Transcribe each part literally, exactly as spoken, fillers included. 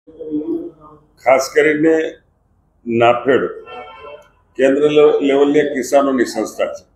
ખાસ કરીને નાફેડ કેન્દ્ર લેવલની કિસાનોની સંસ્થા છે।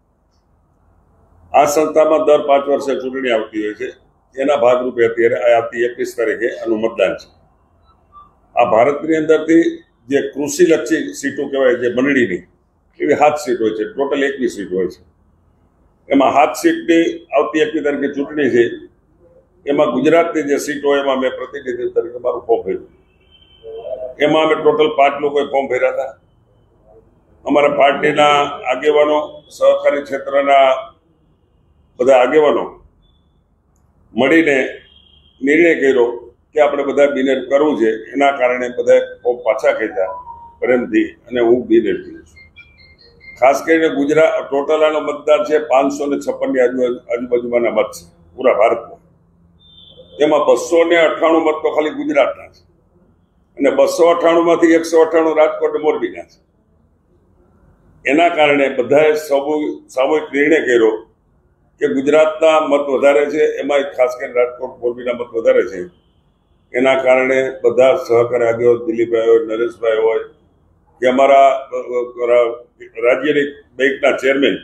આ સંસ્થામાં દર પાંચ વર્ષે ચૂંટણી આવતી હોય છે। એના ભાગરૂપે અત્યારે આવતી એકવીસ તારીખે આનું મતદાન છે। આ ભારતની અંદરથી જે કૃષિલક્ષી સીટો કહેવાય, જે મંડળીની એવી સાત સીટ હોય છે। ટોટલ એકવીસ સીટ હોય છે। એમાં સાત સીટની આવતી એકવીસ તારીખે ચૂંટણી છે। એમાં ગુજરાતની જે સીટ હોય એમાં મેં પ્રતિનિધિ તરીકે મારું ફોર્મ ભર્યું। એમાં અમે ટોટલ પાંચ લોકોએ ફોર્મ ભર્યા હતા। અમારા પાર્ટીના આગેવાનો, સહકારી ક્ષેત્રના બધા આગેવાનો મળીને નિર્ણય કર્યો કે આપણે બધા બિનહરીફ કરવું છે। એના કારણે બધા ફોર્મ પાછા ખેંચ્યા પ્રેમથી, અને હું બિનહરીફ છું। ખાસ કરીને ગુજરાત ટોટલ આનો મતદાર છે પાંચસો ને છપ્પનની આજુબાજુ આજુબાજુમાંના મત છે પૂરા ભારતમાં। એમાં બસો ને અઠ્ઠાણું મત તો ખાલી ગુજરાતના છે, અને બસો અઠ્ઠાણું માંથી એકસો અઠ્ઠાણું રાજકોટ મોરબીના છે। એના કારણે બધાએ સામૂહિક નિર્ણય કર્યો કે ગુજરાતના મત વધારે છે, એમાં ખાસ કરીને રાજકોટ મોરબીના મત વધારે છે। એના કારણે બધા સહકારી આગેવાનો, દિલીપભાઈ હોય, નરેશભાઈ હોય કે અમારા રાજ્યની બેંકના ચેરમેન,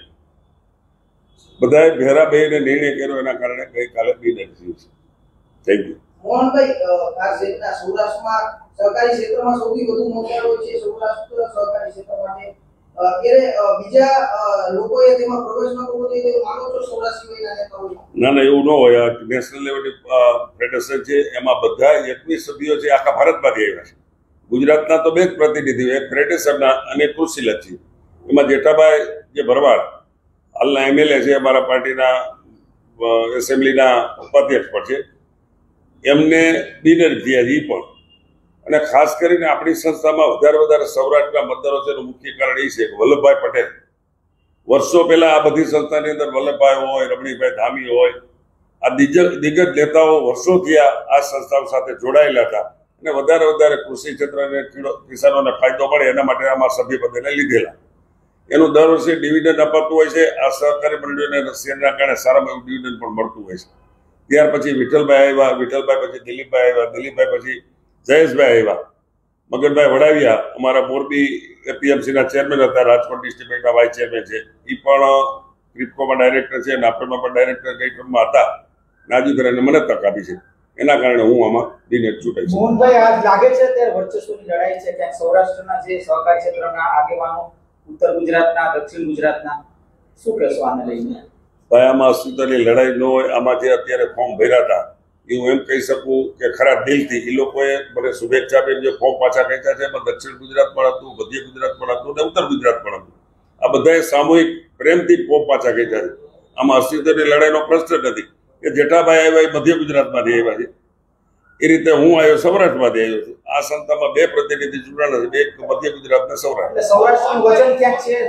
બધાએ ભેરા બેહીને નિર્ણય કર્યો। એના કારણે ગઈકાલે બિનહરીફ છે। Thank you. મોહનભાઈ, આ ક્ષેત્રના સૌરાષ્ટ્રમાં સહકારી ક્ષેત્રમાં સૌથી વધુ મોકળો છે સૌરાષ્ટ્ર સહકારી ક્ષેત્ર માટે, ત્યારે બીજા લોકોએ તેમાં પ્રવેશ ન કરવો જોઈએ તેવું માનો છો સૌરાષ્ટ્ર સિવાયના નેતાઓ? ના ના, એવું ન હોય। આ નેશનલ લેવલની ફેડરેશન છે, એમાં બધા એકવીસ સભ્યો છે, આખા ભારતમાંથી આવ્યા છે। ગુજરાતના તો બે જ પ્રતિનિધિઓ, એક ફેડરેશનના અને કૃષિલક્ષી। એમાં જેઠાભાઈ જે ભરવાડ હાલના એમએલએ છે, અમારા પાર્ટીના એસેમ્બલીના ઉપાધ્યક્ષ પણ છે, એમને બિનહરીફ થયા છે એ પણ। અને ખાસ કરીને આપણી સંસ્થામાં વધારે વધારે સૌરાષ્ટ્રના મતદારો છે એનું મુખ્ય કારણ એ છે કે વલ્લભભાઈ પટેલ વર્ષો પહેલા આ બધી સંસ્થાની અંદર વલ્લભભાઈ હોય, રમણીકભાઈ ધામી હોય, આ દિગ્ગજ દિગ્ગજ નેતાઓ વર્ષોથી આ સંસ્થાઓ સાથે જોડાયેલા હતા, અને વધારે વધારે કૃષિ ક્ષેત્રને કિસાનોને ફાયદો મળે એના માટે આમાં સભ્યપદેને લીધેલા। એનું દર વર્ષે ડિવિડન્ડ અપાતું હોય છે। આ સહકારી મંડળીઓને શેરના કારણે સારામાં એવું ડિવિડન્ડ પણ મળતું હોય છે। ત્યાર પછી વિઠ્ઠલભાઈ આવ્યા, વિઠ્ઠલભાઈ પછી દિલીપભાઈ આવ્યા, દિલીપભાઈ પછી જયેશભાઈ આવ્યા, મગનભાઈ વડાવિયા અમારા મોરબી એપીએમસીના ચેરમેન હતા, રાજકોટ ડિસ્ટ્રિક્ટ બેંકના વાઇસ ચેરમેન છે, એ પણ ક્રિપ્કોમાં ડાયરેક્ટર છે, નાફેડમાં પણ ડાયરેક્ટર કઈ ટર્મમાં હતા। નાજીભાઈને મને તક આપી છે, એના કારણે હું આમાં બિનહરીફ ચૂંટાઈ છું। મોહનભાઈ, આ લાગે છે ત્યારે વર્ચસ્વની લડાઈ છે ક્યાંક સૌરાષ્ટ્રના જે સહકારી ક્ષેત્રના આગેવાનો, ઉત્તર ગુજરાતના, દક્ષિણ ગુજરાતના, શું કહેશો આને લઈને? ભાઈ, આમાં અસ્તિત્વની લડાઈ ન હોય। આમાં જે અત્યારે ફોર્મ ભર્યા હતા એ હું એમ કહી શકું કે ખરા દિલથી એ લોકોએ મને શુભેચ્છા આપીને જે ફોર્મ પાછા ખેંચ્યા છે એમાં દક્ષિણ ગુજરાત પણ હતું, મધ્ય ગુજરાત પણ હતું, અને ઉત્તર ગુજરાત પણ હતું। આ બધાએ સામૂહિક પ્રેમથી ફોર્મ પાછા ખેંચ્યા છે। આમાં અસ્તિત્વની લડાઈનો પ્રશ્ન નથી કે જેઠાભાઈ આવ્યા એ મધ્ય ગુજરાતમાંથી આવ્યા છે, એ રીતે હું આવ્યો સૌરાષ્ટ્રમાંથી આવ્યો છું। આ સંસ્થામાં બે પ્રતિનિધિ ચૂંટાણા છે, એક મધ્ય ગુજરાત ને સૌરાષ્ટ્ર। સૌરાષ્ટ્રનું વજન ક્યાંક છે?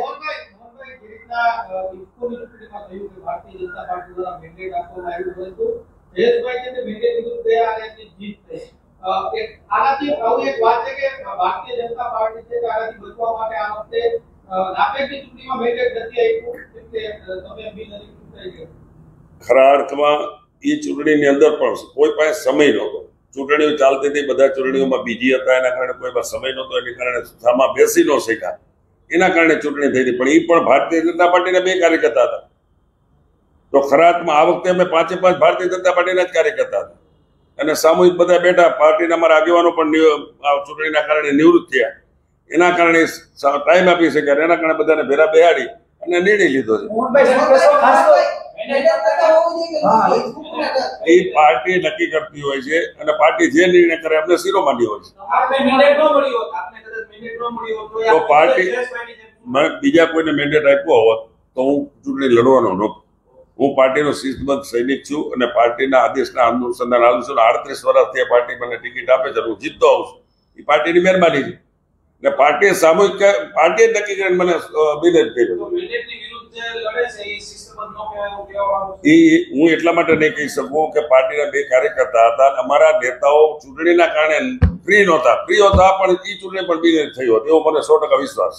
જયેશભાઈ છે તે મેન્ડેટ વિરુદ્ધ ગયા અને જીત થઈ। એક આનાથી આવું એક વાત છે કે ભારતીય જનતા પાર્ટી છે આનાથી બચવા માટે આ વખતે નાફેડની ચૂંટણીમાં મેન્ડેટ નથી આપ્યું, એટલે તમે બિનહરીફ ચૂંટાઈ ગયા। ખરા અર્થમાં એ ચૂંટણીની અંદર પણ કોઈ પાસે સમય નહોતો। ચૂંટણીઓ ચાલતી હતી, બધા ચૂંટણીઓમાં બીજી હતા, એના કારણે કોઈ પાસે સમય નહોતો, એની કારણે સામા બેસી ન શક્યા, એના કારણે ચૂંટણી થઈ હતી। પણ એ પણ ભારતીય જનતા પાર્ટીના બે કાર્યકર્તા હતા। તો ખરા અર્થમાં આ વખતે અમે પાંચે પાંચ ભારતીય જનતા પાર્ટીના જ કાર્યકર્તા હતા, અને સામૂહિક બધા બેઠા। પાર્ટીના અમારા આગેવાનો પણ આ ચૂંટણીના કારણે નિવૃત્ત થયા, એના કારણે ટાઈમ આપી શક્યા, એના કારણે બધાને ભેરા બેહાડી અને નિર્ણય લીધો છે। એ પાર્ટી નક્કી કરતી હોય છે, અને પાર્ટી જે નિર્ણય કરે અમને શિરોમાન્ય હોય છે। તો પાર્ટી બીજા કોઈને મેન્ડેટ આપ્યો હોત તો હું ચૂંટણી લડવાનો નહોતો। હું પાર્ટીનો શિસ્તબદ્ધ સૈનિક છું, અને પાર્ટીના આદેશના અનુસંધાન હાલું છું। આડત્રીસ વર્ષથી પાર્ટી મને ટિકિટ આપે છે, હું જીતતો આવું છું, એ પાર્ટીની મહેરબાની છે। અને પાર્ટીએ સામૂહિક પાર્ટીએ નક્કી કરીને મને બિનહરીફ કર્યો। એ હું એટલા માટે નહીં કહી શકું કે પાર્ટીના બે કાર્યકર્તા હતા, અમારા નેતાઓ ચૂંટણીના કારણે ફ્રી નહોતા, ફ્રી હતા પણ એ ચૂંટણી પણ બિનહરીફ થઈ હોત એવો મને સો ટકા વિશ્વાસ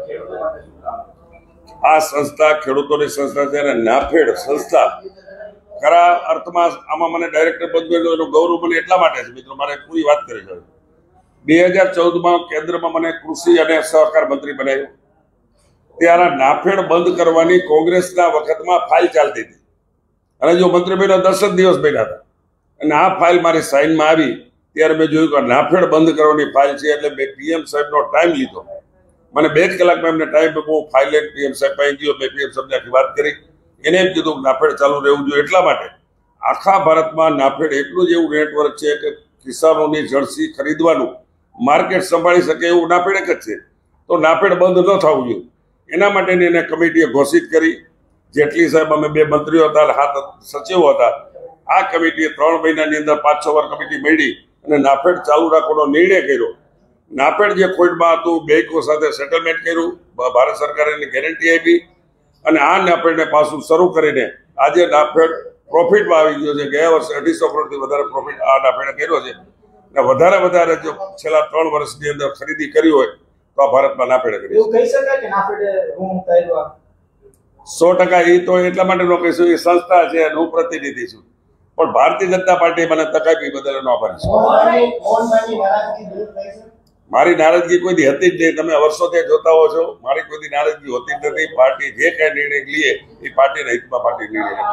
છે। આ સંસ્થા ખેડૂતોની સંસ્થા છે, અને નાફેડ સંસ્થા ખરા અર્થમાં આમાં મને ડાયરેક્ટર પદ મળ્યું એનું ગૌરવ મને એટલા માટે છે મિત્રો, મારે પૂરી વાત કરી છે. બે હજાર ચૌદમાં કેન્દ્રમાં મને કૃષિ અને સહકાર મંત્રી બનાવ્યો. ત્યારે નાફેડ બંધ કરવાની કોંગ્રેસના વખતમાં ફાઇલ ચાલતી હતી અને જો મંત્રી બન્યો દસ જ દિવસ બેઠા હતા અને આ ફાઇલ મારી સાઇનમાં આવી ત્યારે મેં જોયું કે નાફેડ બંધ કરવાની ફાઇલ છે. એટલે મેં પીએમ સાહેબનો ટાઈમ લીધો. મને બે જ કલાકમાં એમને ટાઈમ આપ્યો. ફાઇલ લઈને પીએમ સાહેબ પાસે ગયો. મેં પીએમ સાહેબને આખી વાત કરી. એને એમ કીધું કે નાફેડ ચાલુ રહેવું જોઈએ. એટલા માટે આખા ભારતમાં નાફેડ એટલું જ એવું નેટવર્ક છે કે કિસાનોની જળસી ખરીદવાનું માર્કેટ સંભાળી શકે એવું નાફેડ એક જ છે. તો નાફેડ બંધ ન થવું જોઈએ એના માટેની એને કમિટીએ ઘોષિત કરી. જેટલી સાહેબ અમે બે મંત્રીઓ હતા, હાથ સચિવો હતા. આ કમિટીએ ત્રણ મહિનાની અંદર પાંચ છ વાર કમિટી મળી અને નાફેડ ચાલુ રાખવાનો નિર્ણય કર્યો. નાફેડ જે ખોટમાં હતું બેંકો સાથે સેટલમેન્ટ કર્યું, ભારત સરકારે એની ગેરંટી આપી અને આ નાફેડને પાછું શરૂ કરીને આજે નાફેડ પ્રોફિટમાં આવી ગયો છે. ગયા વર્ષે અઢીસો કરોડથી વધારે પ્રોફિટ આ નાફેડે કર્યો છે અને વધારે વધારે જો છેલ્લા ત્રણ વર્ષની અંદર ખરીદી કરી હોય તો આ ભારતમાં નાફેડે કરી એવું કહી શકાય કે નાફેડે હું કર્યું સો ટકા. એ તો એટલા માટે ન કહીશું, એ સંસ્થા છે અને હું પ્રતિનિધિ છું, પણ ભારતીય જનતા પાર્ટી મને તક આપી બદલ એનો આભારી છું. મારી નારાજગી કોઈ દી હતી જ નહીં. તમે વર્ષોથી જોતા હો છો, મારી કોઈ દી નારાજગી હોતી જ નથી. પાર્ટી જે કઈ નિર્ણય લઈએ એ પાર્ટીના હિતમાં પાર્ટી નિર્ણય લે.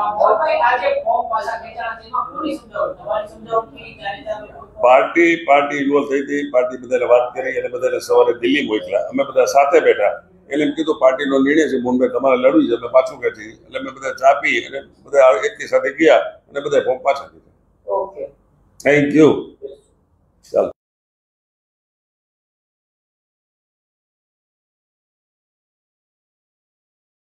પાર્ટી પાર્ટી ઇન્વોલ્વ થઈ હતી. પાર્ટી બધાને વાત કરી અને બધાને સવારે દિલ્હી મોકલ્યા. અમે બધા સાથે બેઠા. એટલે એમ કીધું પાર્ટીનો નિર્ણય છે, મુંબઈ તમારે લડવું છે. અમે પાછું કહેતી એટલે અમે બધા ચા પી અને બધા એકની સાથે ગયા અને બધા ફોર્મ પાછા દીધા. Okay, thank you.